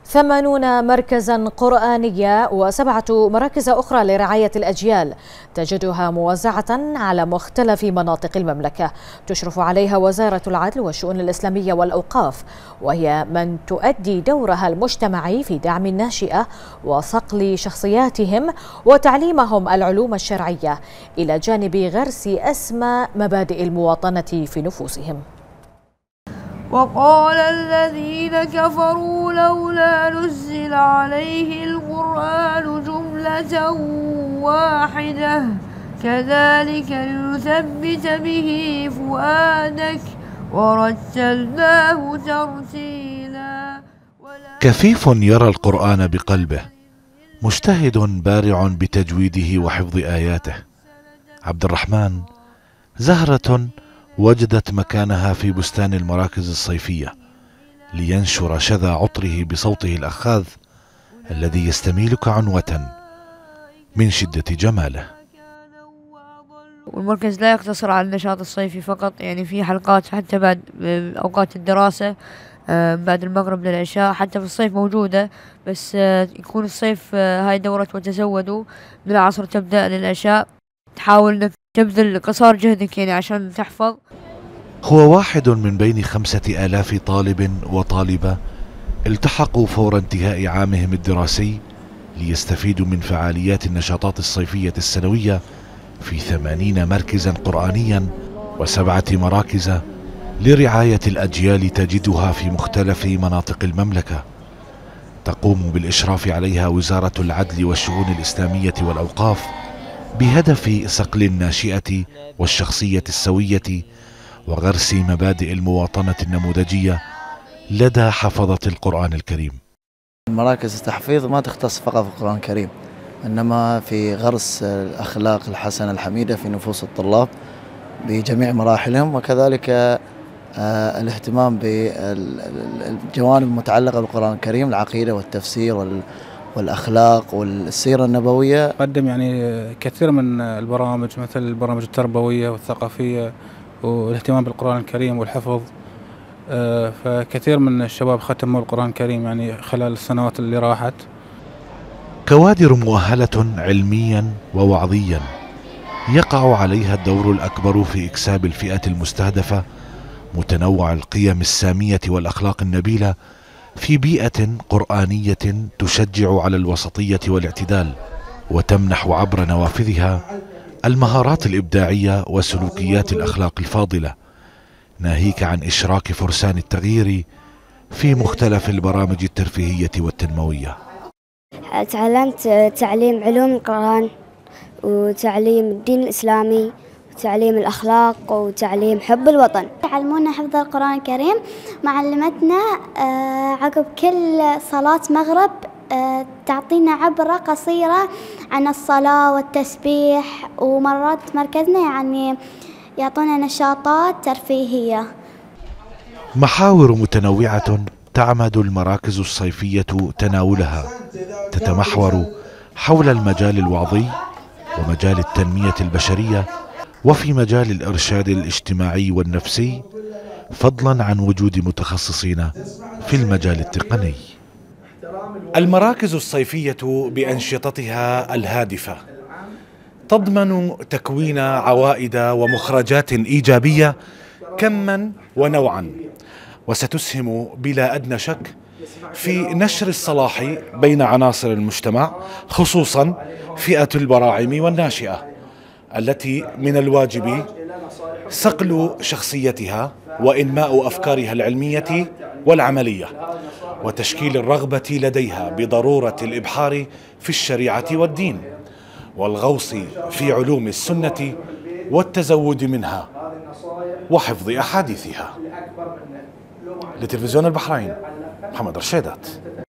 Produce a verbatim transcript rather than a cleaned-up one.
ثمانون مركزا قرآنية وسبعة مراكز أخرى لرعاية الأجيال تجدها موزعة على مختلف مناطق المملكة، تشرف عليها وزارة العدل والشؤون الإسلامية والأوقاف، وهي من تؤدي دورها المجتمعي في دعم الناشئة وصقل شخصياتهم وتعليمهم العلوم الشرعية، إلى جانب غرس أسمى مبادئ المواطنة في نفوسهم. وقال الذين كفروا لولا نزل عليه القرآن جملة واحدة كذلك لنثبت به فؤادك ورتلناه ترتيلا. كفيف يرى القرآن بقلبه، مجتهد بارع بتجويده وحفظ آياته. عبد الرحمن زهرة وجدت مكانها في بستان المراكز الصيفية لينشر شذا عطره بصوته الأخاذ الذي يستميلك عنوة من شدة جماله. والمركز لا يقتصر على النشاط الصيفي فقط، يعني في حلقات حتى بعد أوقات الدراسة، بعد المغرب للعشاء، حتى في الصيف موجودة، بس يكون الصيف هاي دورة وتزودوا من العصر تبدأ للعشاء، تحاول انك تبذل قصار جهدك يعني عشان تحفظ. هو واحد من بين خمسة آلاف طالب وطالبة التحقوا فور انتهاء عامهم الدراسي ليستفيدوا من فعاليات النشاطات الصيفية السنوية في ثمانين مركزا قرآنيا وسبعة مراكز لرعاية الأجيال تجدها في مختلف مناطق المملكة، تقوم بالإشراف عليها وزارة العدل والشؤون الإسلامية والأوقاف بهدف صقل الناشئة والشخصية السوية وغرس مبادئ المواطنة النموذجية لدى حفظة القرآن الكريم. مراكز التحفيظ ما تختص فقط في القرآن الكريم، إنما في غرس الأخلاق الحسنة الحميدة في نفوس الطلاب بجميع مراحلهم، وكذلك الاهتمام بالجوانب المتعلقة بالقرآن الكريم، العقيدة والتفسير والأخلاق والسيرة النبوية. قدم يعني كثير من البرامج مثل البرامج التربوية والثقافية والاهتمام بالقرآن الكريم والحفظ، فكثير من الشباب ختموا القرآن الكريم يعني خلال السنوات اللي راحت. كوادر مؤهلة علميا ووعظيا يقع عليها الدور الأكبر في إكساب الفئة المستهدفة متنوع القيم السامية والأخلاق النبيلة في بيئة قرآنية تشجع على الوسطية والاعتدال، وتمنح عبر نوافذها المهارات الإبداعية وسلوكيات الأخلاق الفاضلة، ناهيك عن إشراك فرسان التغيير في مختلف البرامج الترفيهية والتنموية. تعلمت تعليم علوم القرآن وتعليم الدين الإسلامي وتعليم الأخلاق وتعليم حب الوطن. علمونا حفظ القرآن الكريم، معلمتنا عقب كل صلاة مغرب تعطينا عبرة قصيرة عن الصلاة والتسبيح، ومرات مركزنا يعني يعطونا نشاطات ترفيهية. محاور متنوعة تعمد المراكز الصيفية تناولها، تتمحور حول المجال الوعظي ومجال التنمية البشرية وفي مجال الإرشاد الاجتماعي والنفسي، فضلا عن وجود متخصصين في المجال التقني. المراكز الصيفية بأنشطتها الهادفة تضمن تكوين عوائد ومخرجات إيجابية كما ونوعا، وستسهم بلا أدنى شك في نشر الصلاح بين عناصر المجتمع، خصوصا فئة البراعم والناشئة التي من الواجب صقل شخصيتها وإنماء أفكارها العلمية والعملية، وتشكيل الرغبة لديها بضرورة الإبحار في الشريعة والدين والغوص في علوم السنة والتزود منها وحفظ أحاديثها. لتلفزيون البحرين، محمد رشيدات.